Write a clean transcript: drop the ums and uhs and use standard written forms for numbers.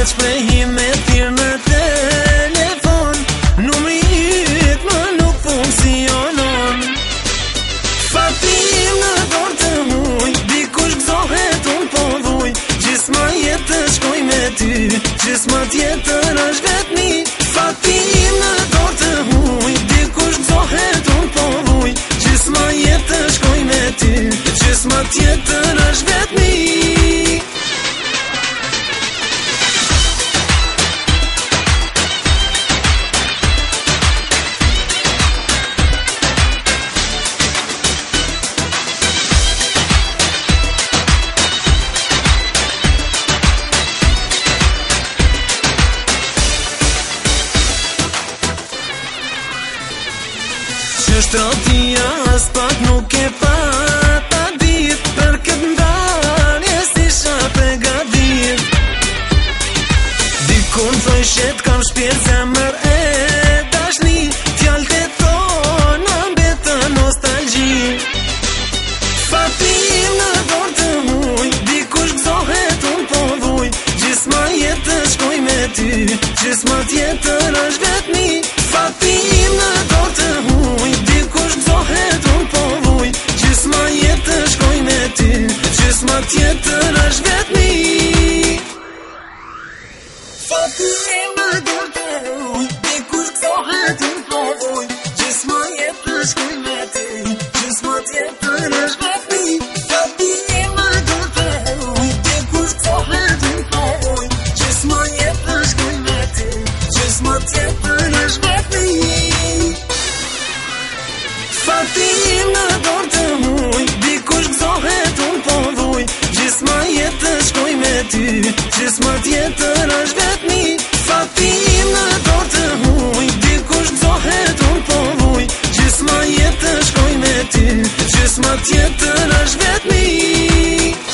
veç shprehim me thirr në telefon. Numri yt më nuk funksionon. Fatim në dorë të huj, dikush gëzohet unë po dhuj. Gjysma jetë të shkoj me ty, gjysma tjetër është vetmi. Fatim në dorë të huj, dikush gëzohet unë po dhuj. Gjysma jetë të shkoj me ty, gjysma tjetër është vetmi. Shtrotia as pak nuk e pata dit, për këtë ndarje s'isha pregadit. Dikun thoj shet kam shpirë zemër e dashni, fjallët e tona mbetën nostalgji. Fatim në dorë të huj, dikush gëzohet unë po dhuj. Gjysma jetë të shkoj me ty, gjysma tjetër është vetmi. Fatim në dorë të huj, dikush gëzohet unë po dhuj. Gjysma jetë të shkoj me ty, gjysma tjetër është vetmi. Fatim në dorë të huj, dikush gëzohet unë po dhuj. Gjysma jetë të shkoj me ty, gjysma tjetër është vetmi. Fatim në dorë të huj, dikush gëzohet unë po dhuj. Gjysma jetë të shkoj me ty, gjysma tjetër është vetmi. Fatim në dorë të huj, dikush gëzohet unë po dhuj. Gjysma jetë të shkoj me ty, gjysma tjetër është vetmi. Fatim në dorë të huj, dikush gëzohet unë po dhuj. Gjysma jetë të shkoj me ty, gjysma tjetër është vetmi.